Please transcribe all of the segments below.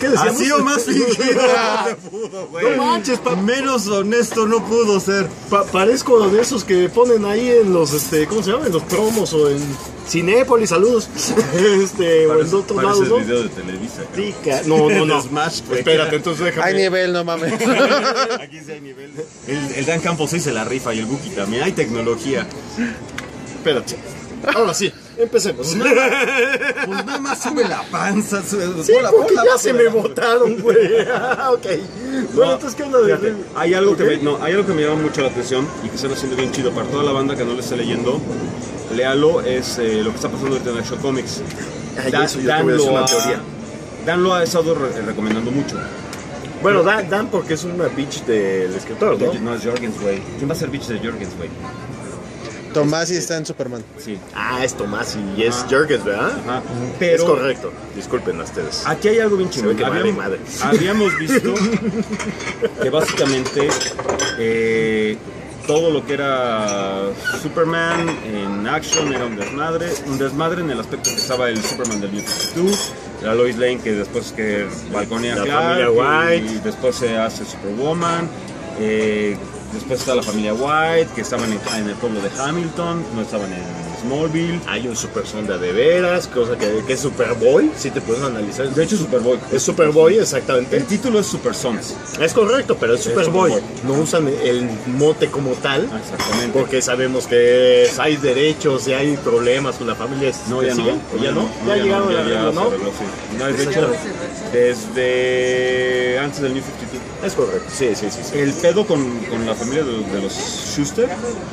¿Qué decíamos? Ha sido más fingido. No se pudo, güey. No manches, menos honesto no pudo ser. Parezco de esos que ponen ahí en los, ¿cómo se llama? En los promos o en Cinépolis, saludos. O en otros lados, ¿no? El video de Televisa. Sí, no. Smash, güey. Espérate, entonces déjame. Hay nivel, no mames. Aquí sí hay nivel. El Dan Campos sí se la rifa y el Buki también. Hay tecnología. Espérate. Ahora sí, empecemos. Pues nada más sube la panza. Sí, porque ya se me botaron, güey. Ok. Bueno, entonces, ¿qué onda? Fíjate, hay algo que me llama mucho la atención y que están haciendo bien chido para toda la banda que no lo esté leyendo. Léalo, es lo que está pasando ahorita en Action Comics. Eso yo te voy a decir una teoría. Dan lo ha estado recomendando mucho. Bueno, Dan porque es una bitch del escritor, ¿no? No es Jorgens, güey. ¿Quién va a ser bitch de Jorgens, güey? Tomás y está en Superman. Sí. Ah, es Tomás y es Jurgens, ¿verdad? Ajá. Pero es correcto. Disculpen a ustedes. Aquí hay algo bien chingón. Habíamos visto que básicamente todo lo que era Superman en Action era un desmadre en el aspecto que estaba el Superman del New 52, la Lois Lane que después que balconea la Clark, familia White y después se hace Superwoman, después está la familia White que estaban en el pueblo de Hamilton, no estaban en Smallville. Hay un Super Sonda de veras, cosa que es Superboy, si te puedes analizar. De hecho Superboy. Es Superboy, exactamente. El título es Super Sons. Es correcto, pero es Superboy. Superboy. No usan el mote como tal. Exactamente. Porque sabemos que hay derechos y hay problemas con la familia. No, ya no. ¿Ya no? Ya llegaron a la regla, ¿no? No, de hecho, desde antes del New 52. Es correcto, sí. El pedo con la familia de los Schuster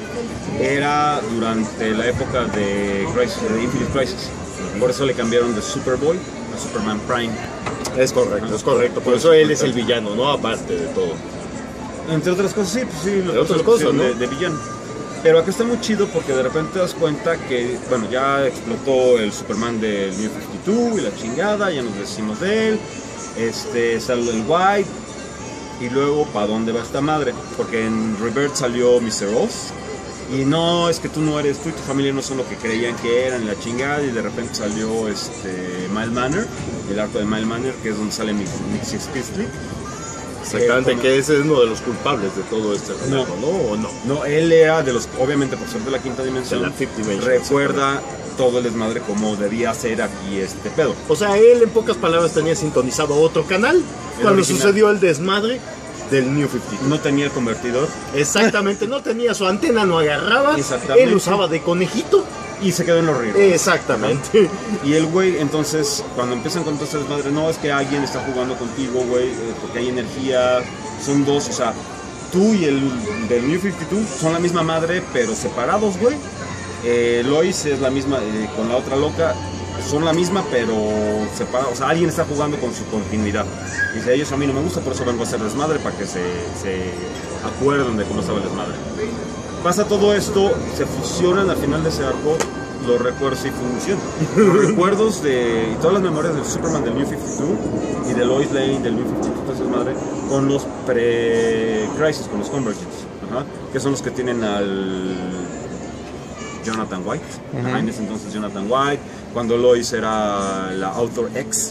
era durante la época de Infinite Crisis. Por eso le cambiaron de Superboy a Superman Prime. Es correcto. Por eso él es el villano, ¿no? Aparte de todo. Entre otras cosas, sí, pues sí. Entre otras cosas, ¿no? De villano. Pero acá está muy chido porque de repente te das cuenta que, bueno, ya explotó el Superman del New 52 y la chingada, ya nos decimos de él. Salió el White. Y luego, ¿para dónde va esta madre? Porque en Rebirth salió Mr. Oz. Y no, es que tú no eres, tú y tu familia no son lo que creían que eran, la chingada. Y de repente salió Mile Manor, el arco de Mile Manor, que es donde sale Mixie Priestley. Exactamente, que ese es uno de los culpables de todo este relato, ¿no? ¿O no? No, él era de los, obviamente por ser de la quinta dimensión, de la Fifth Dimension, recuerda todo el desmadre como debía ser aquí este pedo. O sea, él en pocas palabras tenía sintonizado otro canal cuando sucedió el desmadre del New 52. No tenía el convertidor. Exactamente, no tenía su antena, no agarraba. Él usaba de conejito. Y se quedó en los ríos. Exactamente. Y el güey, entonces, cuando empiezan con todo este desmadre, no, es que alguien está jugando contigo, güey, porque hay energía, son dos, o sea, tú y el del New 52 son la misma madre, pero separados, güey. Lois es la misma, con la otra loca, son la misma, pero separados, o sea, alguien está jugando con su continuidad. Y dice, ellos a mí no me gusta, por eso vengo a hacer desmadre, para que se acuerden de cómo estaba el desmadre. Pasa todo esto, se fusionan al final de ese arco los recuerdos y funcionan. Los recuerdos y todas las memorias del Superman del New 52 y de Lois Lane del New 52 de madre con los pre-Crisis, con los Convergence, que son los que tienen al Jonathan White. En ese entonces Jonathan White, cuando Lois era la Author X,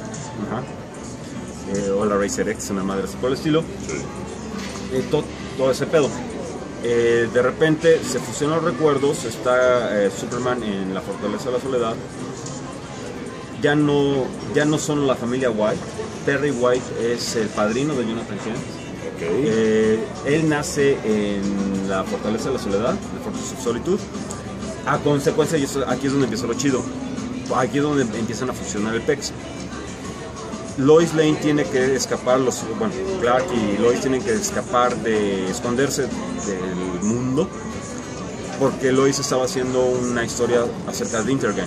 o la Racer X, una madre así por el estilo. Todo ese pedo. De repente se fusionan los recuerdos, está Superman en la Fortaleza de la Soledad, ya no son la familia White, Perry White es el padrino de Jonathan Kent, él nace en la Fortaleza de la Soledad, la Fortress of Solitude, a consecuencia, y aquí es donde empieza lo chido, aquí es donde empiezan a fusionar el PEX. Lois Lane tiene que escapar, Clark y Lois tienen que escapar esconderse del mundo porque Lois estaba haciendo una historia acerca de Intergang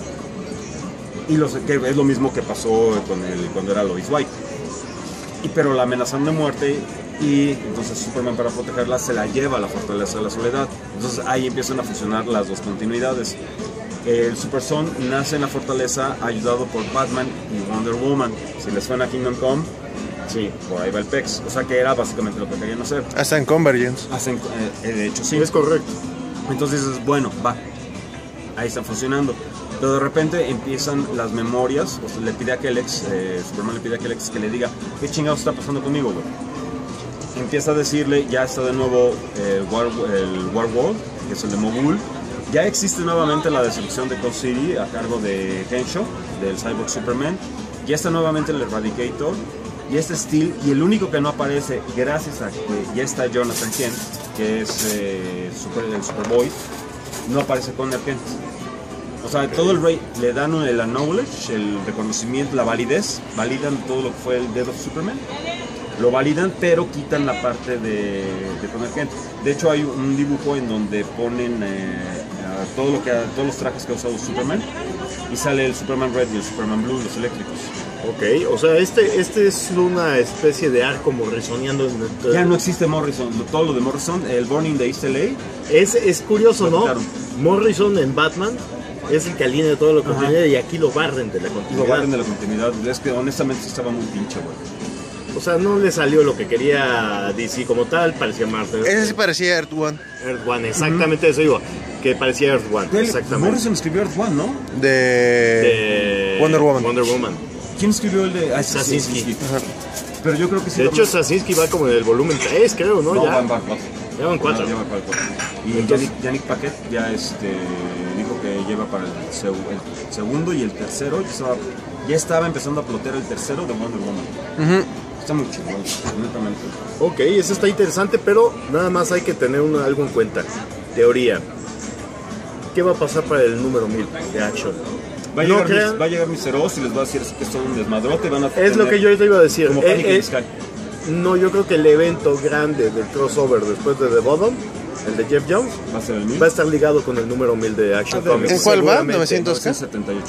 y que es lo mismo que pasó cuando era Lois White, pero la amenazan de muerte y entonces Superman, para protegerla, se la lleva a la Fortaleza de la Soledad. Entonces ahí empiezan a fusionar las dos continuidades. El Super Son nace en la fortaleza ayudado por Batman y Wonder Woman. Si les suena Kingdom Come, sí, por ahí va el PEX. O sea que era básicamente lo que querían hacer. Hasta en Convergence. De hecho, sí. Es correcto. Entonces dices, bueno, va. Ahí están funcionando. Pero de repente empiezan las memorias, o sea, le pide a Kelex, Superman le pide a Kelex que le diga, ¿qué chingados está pasando conmigo, güey? Empieza a decirle, ya está de nuevo el War World, que es el de Mogul. Ya existe nuevamente la destrucción de Cold City a cargo de Henshaw, del Cyborg Superman. Ya está nuevamente el Eradicator. Y este Steel, y el único que no aparece, gracias a que ya está Jonathan Kent, que es el Superboy, no aparece Connor Kent. O sea, todo el Rey le dan el acknowledge, el reconocimiento, la validez, validan todo lo que fue el Death of Superman, lo validan, pero quitan la parte de Connor Kent. De hecho, hay un dibujo en donde ponen todos los trajes que ha usado Superman, y sale el Superman Red y el Superman Blue, los eléctricos. Ok, o sea, este es una especie de arco morrisoneando. Ya no existe Morrison, todo lo de Morrison, el Burning de East LA. Es curioso, ¿no? Quitaron. Morrison en Batman es el que alinea todo lo continuidad y aquí lo barren de la continuidad. Lo barren de la continuidad. Es que honestamente sí estaba muy pinche, güey. O sea, no le salió lo que quería DC como tal, parecía Marvel. Ese sí parecía Earth One. Earth One, exactamente eso iba. Que parecía Earth One, exactamente. Morrison escribió Earth One, ¿no? De Wonder Woman. Wonder Woman. ¿Quién escribió el de Straczynski? Ajá. Pero yo creo que sí. De hecho, Straczynski va como en el volumen 3, creo, ¿no? No, ya van 4. Ya van 4. Ya van 4. Y Entonces, Yannick Paquet ya dijo que lleva para el segundo y el tercero. Ya estaba empezando a plotear el tercero de Wonder Woman. Está muy chingón, honestamente. ok, eso está interesante, pero nada más hay que tener algo en cuenta. Teoría. ¿Qué va a pasar para el número 1000 de Action? Va a llegar Mr. Oz y les va a decir que es todo un desmadrote. Van a Es lo que yo te iba a decir. Como Panic in the Sky. No, yo creo que el evento grande del crossover después de The Bottom, el de Jeff Jones, Va a ser el 1000. va a estar ligado con el número 1000 de Action Comics. ¿En cuál va? Seguramente. 900 qué? 978.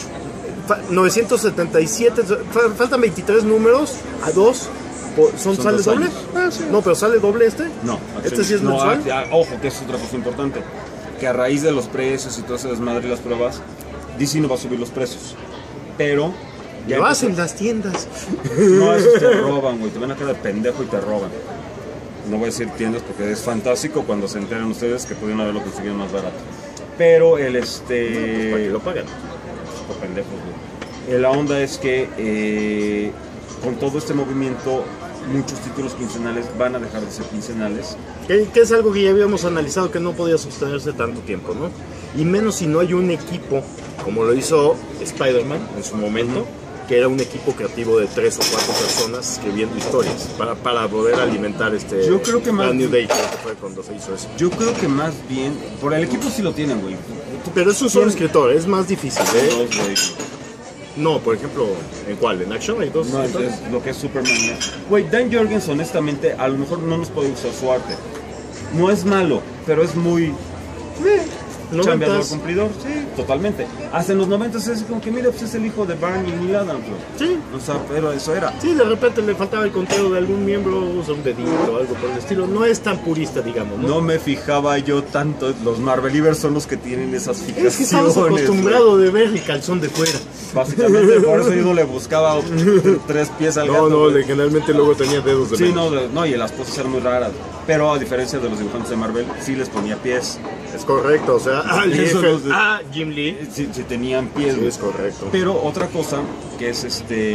977, faltan 23 números, a 2. ¿Sale 2 doble? años. No, pero ¿sale doble este? No, ¿Este sí es no, mensual? ojo, que es otra cosa importante. Que a raíz de los precios y todo ese desmadre y las pruebas, DC no va a subir los precios. Pero Lo hacen las tiendas. No, esos te roban, güey. Te ven acá de pendejo y te roban. No voy a decir tiendas porque es fantástico cuando se enteran ustedes que pudieron haberlo conseguido más barato. Pero ¿Para qué lo pagan? por pendejos, güey. La onda es que con todo este movimiento, muchos títulos quincenales van a dejar de ser quincenales. Que es algo que ya habíamos analizado que no podía sostenerse tanto tiempo, ¿no? Y menos si no hay un equipo, como lo hizo Spider-Man en su momento, que era un equipo creativo de 3 o 4 personas escribiendo historias para poder alimentar Yo creo que más- Brand New Day, creo que fue cuando se hizo eso. Yo creo que más bien, por el equipo sí lo tienen, güey. Pero es un solo escritor, es más difícil, ¿eh? Dos, güey. No, por ejemplo, ¿en cuál? ¿En Action hay 2? No, es lo que es Superman. Güey, Dan Jorgens, honestamente, a lo mejor no nos puede gustar su arte. No es malo, pero es muy chambeador, cumplidor. Sí, totalmente. Hasta en los 90 es como que, mira, pues es el hijo de Barney y Neil Adams, güey. Sí. O sea, pero eso era. Sí, de repente le faltaba el conteo de algún miembro, usa un dedito o algo por el estilo. No es tan purista, digamos, ¿no? No me fijaba yo tanto. Los Marvelivers son los que tienen esas fijaciones. Es que estamos acostumbrados de ver el calzón de fuera. Básicamente, por eso yo no le buscaba 3 pies al gato. No, güey. generalmente luego tenía dedos de Sí, menos. no, y las poses eran muy raras. Pero a diferencia de los dibujantes de Marvel, sí les ponía pies. Es correcto, o sea, Eso los de- Jim Lee. Sí tenían pies. Sí, güey. es correcto. Pero otra cosa que es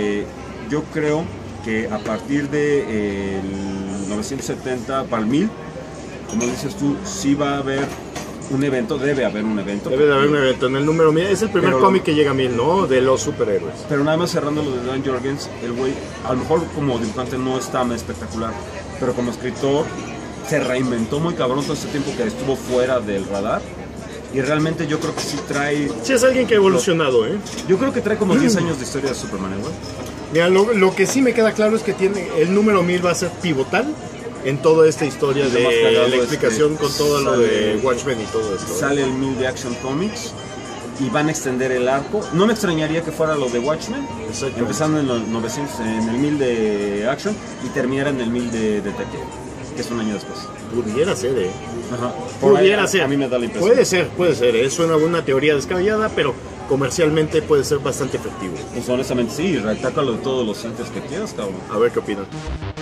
yo creo que a partir de el 970 para el 1000, como dices tú, sí va a haber un evento, debe haber un evento. Debe de haber un evento en el número 1000. Es el primer Pero cómic que llega a 1000, ¿no? De los superhéroes. Pero nada más cerrando lo de Dan Jorgens, el güey, a lo mejor como dibujante no es tan espectacular, pero como escritor se reinventó muy cabrón todo este tiempo que estuvo fuera del radar. Y realmente yo creo que sí trae. Sí, es alguien que ha evolucionado, ¿eh? Yo creo que trae como 10 años de historia de Superman, güey. Mira, lo que sí me queda claro es que el número 1000 va a ser pivotal en toda esta historia Lo más de cagado la es explicación que con todo lo sale- de Watchmen y todo esto. ¿eh? Sale el 1000 de Action Comics y van a extender el arco. No me extrañaría que fuera lo de Watchmen, Exacto. empezando en los 900, en el 1000 de Action y terminara en el 1000 de Detective, que es un año después. Pudiera ser, ¿eh? Ajá. Por ahí, Pudiera ser. A mí me da la impresión. Puede ser, ¿eh? Suena una teoría descabellada, pero comercialmente puede ser bastante efectivo. Pues honestamente sí, retácalo de todos los sitios que quieras, cabrón. A ver qué opinan.